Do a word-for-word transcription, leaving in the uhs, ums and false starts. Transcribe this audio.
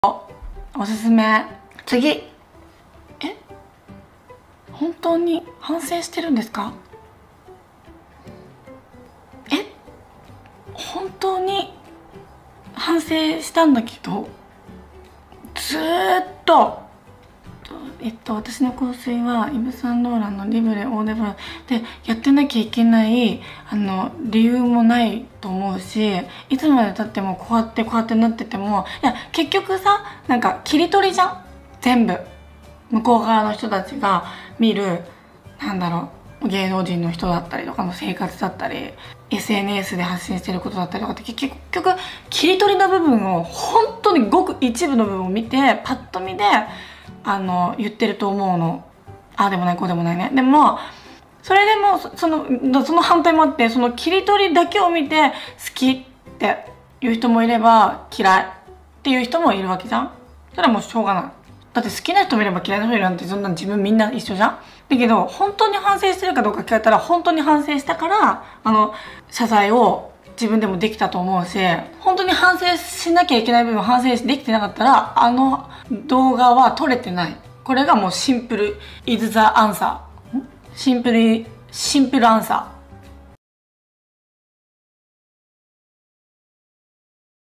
おすすめ。次。え、本当に反省してるんですか？え、本当に反省したんだけど、ずーっとえっと私の香水はイヴ・サンローランのリブレオーデブランでやってなきゃいけないあの理由もないと思うし、いつまでたってもこうやってこうやってなってても、いや結局さ、なんか切り取りじゃん全部。向こう側の人たちが見る、なんだろう、芸能人の人だったりとかの生活だったり エスエヌエス で発信してることだったりとかって結局切り取りの部分を本当にごく一部の部分を見てパッと見であの言ってると思うの。ああでもないこうでもないね。でもそれでもそのその反対もあって、その切り取りだけを見て好きっていう人もいれば嫌いっていう人もいるわけじゃん。それはもうしょうがない。だって好きな人もいれば嫌いな人もいるなんて、そんな自分みんな一緒じゃん。だけど本当に反省してるかどうか聞かれたら、本当に反省したからあの謝罪を自分でもできたと思うし、本当に反省しなきゃいけない部分反省できてなかったらあの動画は撮れてない。これがもうシンプル is the answer。シンプルシンプルアンサー。